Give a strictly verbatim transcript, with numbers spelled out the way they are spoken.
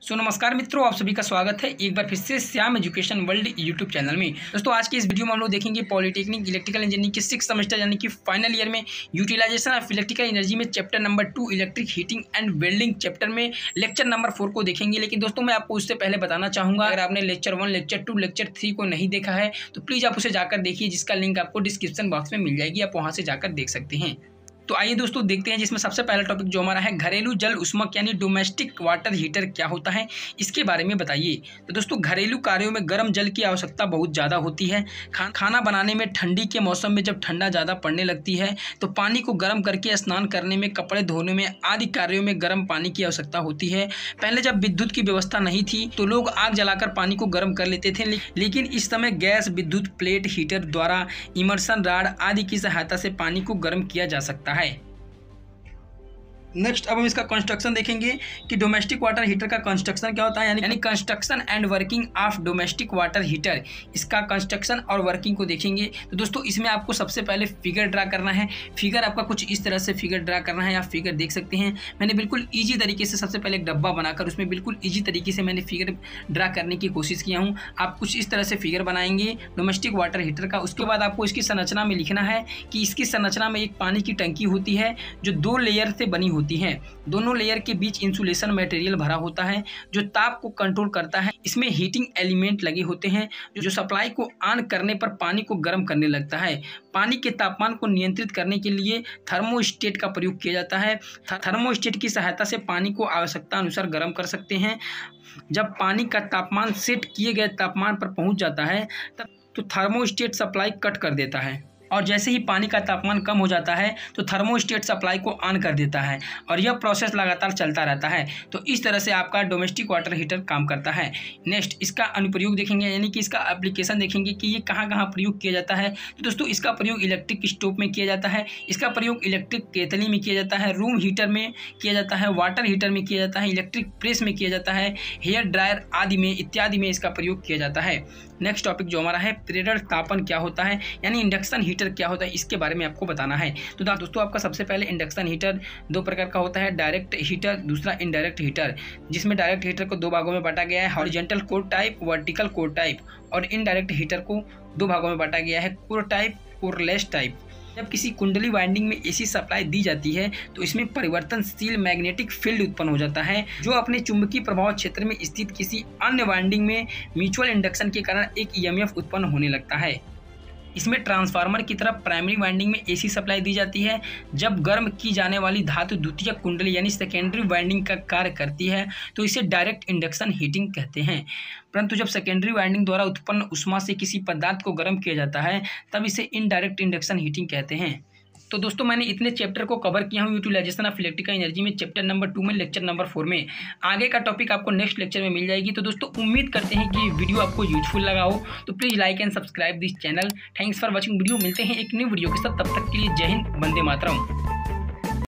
सो नमस्कार मित्रों, आप सभी का स्वागत है एक बार फिर से Shyam education world YouTube channel में। दोस्तों आज की इस वीडियो में हम लोग देखेंगे पॉलिटेक्निक इलेक्ट्रिकल इंजीनियरिंग के सिक्स सेमेस्टर यानी कि फाइनल ईयर में यूटिलाइजेशन ऑफ इलेक्ट्रिकल एनर्जी में chapter number two electric heating and welding chapter में लेक्चर नंबर फोर को देखेंगे। लेकिन दोस्तों मैं आपको उससे पहले बताना चाहूँगा, अगर आपने lecture one lecture two lecture three को नहीं देखा है तो प्लीज़ आप उसे जाकर देखिए, जिसका लिंक आपको डिस्क्रिप्शन बॉक्स में मिल जाएगी, आप वहाँ से जाकर देख सकते हैं। तो आइए दोस्तों देखते हैं, जिसमें सबसे पहला टॉपिक जो हमारा है घरेलू जल उष्मक यानी डोमेस्टिक वाटर हीटर क्या होता है, इसके बारे में बताइए। तो दोस्तों घरेलू कार्यों में गर्म जल की आवश्यकता बहुत ज़्यादा होती है। खा, खाना बनाने में ठंडी के मौसम में जब ठंडा ज़्यादा पड़ने लगती है तो पानी को गर्म करके स्नान करने में, कपड़े धोने में आदि कार्यों में गर्म पानी की आवश्यकता होती है। पहले जब विद्युत की व्यवस्था नहीं थी तो लोग आग जलाकर पानी को गर्म कर लेते थे, लेकिन इस समय गैस, विद्युत प्लेट हीटर द्वारा इमर्सन रॉड आदि की सहायता से पानी को गर्म किया जा सकता है। नेक्स्ट अब हम इसका कंस्ट्रक्शन देखेंगे कि डोमेस्टिक वाटर हीटर का कंस्ट्रक्शन क्या होता है, यानी यानी construction and working of domestic water heater. इसका कंस्ट्रक्शन और वर्किंग को देखेंगे। तो दोस्तों इसमें आपको सबसे पहले फिगर ड्रा करना है। फिगर आपका कुछ इस तरह से फिगर ड्रा करना है, आप फिगर देख सकते हैं। मैंने बिल्कुल ईजी तरीके से सबसे पहले एक डब्बा बनाकर उसमें बिल्कुल ईजी तरीके से मैंने फिगर ड्रा करने की कोशिश किया हूँ। आप कुछ इस तरह से फिगर बनाएंगे डोमेस्टिक वाटर हीटर का। उसके बाद आपको इसकी संरचना में लिखना है कि इसकी संरचना में एक पानी की टंकी होती है जो दो लेयर से बनी होती है। दोनों लेयर के बीच इंसुलेशन मटेरियल भरा होता है जो ताप को कंट्रोल करता है। इसमें हीटिंग एलिमेंट लगे होते हैं जो सप्लाई को ऑन करने पर पानी को गर्म करने लगता है। पानी के तापमान को नियंत्रित करने के लिए थर्मोस्टेट का प्रयोग किया जाता है। थर्मोस्टेट की सहायता से पानी को आवश्यकता अनुसार गर्म कर सकते हैं। जब पानी का तापमान सेट किए गए तापमान पर पहुंच जाता है तब तो थर्मोस्टेट सप्लाई कट कर देता है, और जैसे ही पानी का तापमान कम हो जाता है तो थर्मोस्टेट सप्लाई को ऑन कर देता है, और यह प्रोसेस लगातार चलता रहता है। तो इस तरह से आपका डोमेस्टिक वाटर हीटर काम करता है। नेक्स्ट इसका अनुप्रयोग देखेंगे, यानी कि इसका एप्लीकेशन देखेंगे कि ये कहाँ कहाँ प्रयोग किया जाता है। तो दोस्तों इसका प्रयोग इलेक्ट्रिक स्टोव में किया जाता है, इसका प्रयोग इलेक्ट्रिक केतली में किया जाता है, रूम हीटर में किया जाता है, वाटर हीटर में किया जाता है, इलेक्ट्रिक प्रेस में किया जाता है, हेयर ड्रायर आदि में इत्यादि में इसका प्रयोग किया जाता है। नेक्स्ट टॉपिक जो हमारा है प्रेरण तापन क्या होता है, यानी इंडक्शन हीटर क्या होता है, इसके बारे में आपको बताना है। तो दोस्तों आपका सबसे पहले इंडक्शन हीटर दो प्रकार का होता है, डायरेक्ट हीटर, दूसरा इनडायरेक्ट हीटर, जिसमें डायरेक्ट हीटर को दो भागों में बांटा गया है, horizontal core type, vertical core type, और इनडायरेक्ट हीटर को दो भागों में बांटा गया है, कोर टाइप, कोरलेस टाइप। जब किसी कुंडली वाइंडिंग में एसी सप्लाई दी जाती है तो इसमें परिवर्तनशील मैग्नेटिक फील्ड उत्पन्न हो जाता है जो अपने चुंबकीय प्रभाव क्षेत्र में स्थित किसी अन्य वाइंडिंग में म्यूचुअल इंडक्शन के कारण एक ईएमएफ उत्पन्न होने लगता है। इसमें ट्रांसफार्मर की तरफ प्राइमरी वाइंडिंग में एसी सप्लाई दी जाती है। जब गर्म की जाने वाली धातु द्वितीयक कुंडली यानी सेकेंडरी वाइंडिंग का कार्य करती है तो इसे डायरेक्ट इंडक्शन हीटिंग कहते हैं। परंतु जब सेकेंडरी वाइंडिंग द्वारा उत्पन्न ऊष्मा से किसी पदार्थ को गर्म किया जाता है तब इसे इनडायरेक्ट इंडक्शन हीटिंग कहते हैं। तो दोस्तों मैंने इतने चैप्टर को कवर किया हूँ यूटिलाइजेशन ऑफ इलेक्ट्रिकल एनर्जी में चैप्टर नंबर टू में लेक्चर नंबर फोर में। आगे का टॉपिक आपको नेक्स्ट लेक्चर में मिल जाएगी। तो दोस्तों उम्मीद करते हैं कि वीडियो आपको यूजफुल लगा हो, तो please like and subscribe this channel. Thanks for watching video. मिलते हैं एक न्यू वीडियो के साथ, तब तक के लिए जय हिंद, वंदे मातरम।